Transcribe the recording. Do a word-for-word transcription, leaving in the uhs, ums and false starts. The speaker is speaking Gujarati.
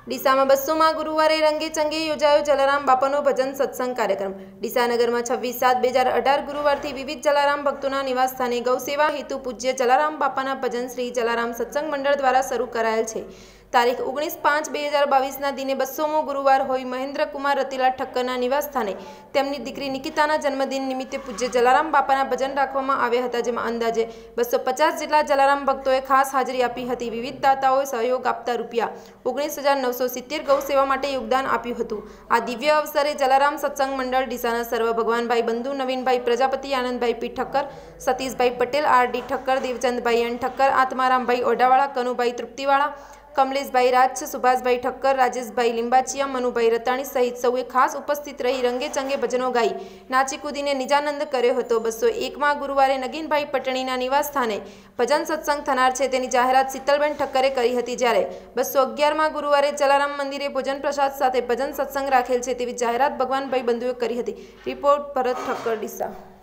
ડીસામાં બસોમાં ગુરુવારે રંગે ચંગે યોજાયો જલારામ બાપાનો ભજન સત્સંગ કાર્યક્રમ। ડીસા નગરમાં છવ્વીસ સાત બે હજાર અઢાર ગુરુવારથી વિવિધ જલારામ ભક્તોના નિવાસ સ્થાને ગૌસેવા હેતુ પૂજ્ય જલારામ બાપાના ભજન શ્રી જલારામ સત્સંગ મંડળ દ્વારા શરૂ કરાયેલ છે। તારીખ ઓગણીસ પાંચ બે હજાર બાવીસના દિને બસોમો ગુરુવાર હોય મહેન્દ્રકુમાર રતિલાલ ઠક્કરના નિવાસ સ્થાને તેમની દીકરી નિકિતાના જન્મદિન નિમિત્તે પૂજ્ય જલારામ બાપાના ભજન રાખવામાં આવ્યા હતા, જેમાં અંદાજે બસો પચાસ જેટલા જલારામ ભક્તોએ ખાસ હાજરી આપી હતી। વિવિધ દાતાઓએ સહયોગ આપતા રૂપિયા ઓગણીસ હજાર નવસો સિત્તેર ગૌસેવા માટે યોગદાન આપ્યું હતું। આ દિવ્ય અવસરે જલારામ સત્સંગ મંડળ ડીસાના સર્વ ભગવાનભાઈ બંધુ Navinbhai Prajapati, Anandbhai P Thakkar, Satishbhai Patel, R D Thakkar, Devchandbhai N Thakkar, Atmarambhai Odhawala, Kanubhai Truptiwala, Kamleshbhai Raj, Subhashbhai Thakkar, Rajeshbhai Limbachiya, Manubhai Ratani સહિત સૌએ ખાસ ઉપસ્થિત રહી રંગે ચંગે ભજનો ગાઈ નાચી કૂદીને નિજાનંદ કર્યો હતો। બસો એકમાં ગુરુવારે નગીનભાઈ પટણીના નિવાસ સ્થાને ભજન સત્સંગ થનાર છે તેની જાહેરાત શીતલબેન ઠક્કરે કરી હતી, જ્યારે બસો અગિયારમાં ગુરુવારે જલારામ મંદિરે ભોજન પ્રસાદ સાથે ભજન સત્સંગ રાખેલ છે તેવી જાહેરાત ભગવાનભાઈ બંધુએ કરી હતી। રિપોર્ટ ભરત ઠક્કર, ડીસા।